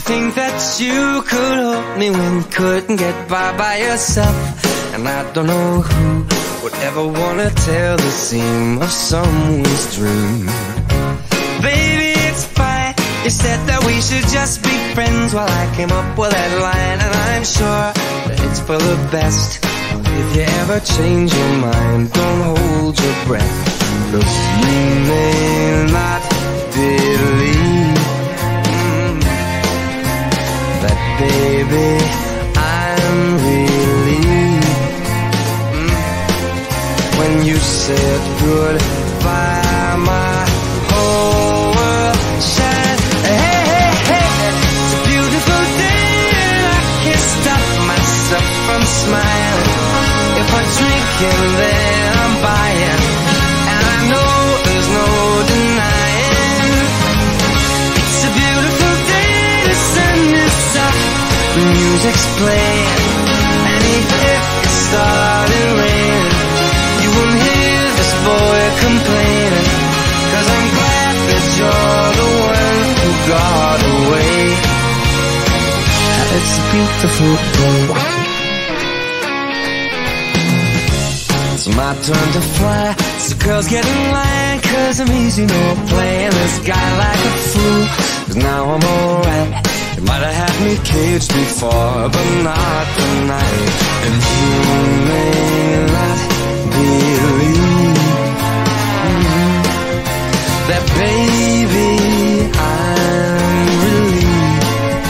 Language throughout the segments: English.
think that you could hold me when you couldn't get by yourself. And I don't know who would ever wanna tell the seam of someone's dream. Baby, it's fine. You said that we should just be friends. While I came up with that line, and I'm sure that it's for the best. If you ever change your mind, don't hold your breath. 'Cause you may not believe that, baby, I'm relieved. When you said goodbye, my whole world shined. Hey, hey, hey, it's a beautiful day, and I can't stop myself from smiling. If I'm drinking, then I'm buying, and I know there's no denying. It's a beautiful day, the sun is up, the music's playing, and even if it started raining, you won't hear this boy complaining. 'Cause I'm glad that you're the one who got away. It's a beautiful day. It's my turn to fly, so girls get in line, 'cause I'm easy, no playing this guy like a fool. 'Cause now I'm alright. You might have had me caged before, but not tonight. And you may not believe that, baby, I'm relieved.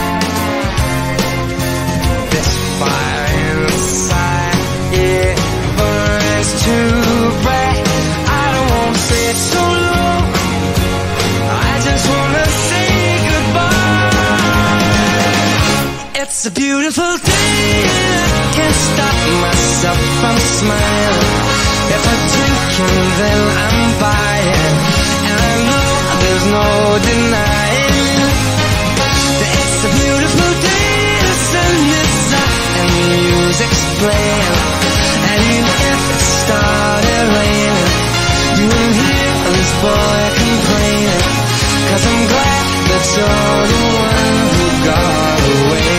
This fire inside, it burns too bright. I don't wanna say it so low, I just wanna say goodbye. It's a beautiful day, and I can't stop myself from smiling. If I'm drinking, then I'm buying, and I know there's no denying that it's a beautiful day. The sun is up and the music's playing, and even if it started raining, you won't hear this boy complaining. 'Cause I'm glad that you're the one who got away.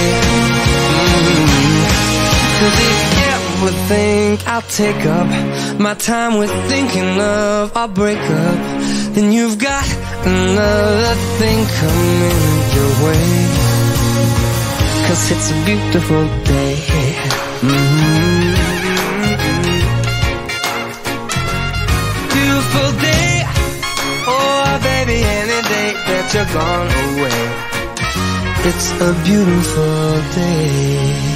'Cause if you ever think I'll take up my time with thinking of our breakup, then you've got another thing coming your way. 'Cause it's a beautiful day. Beautiful day. Oh, baby, any day that you're gone away. It's a beautiful day.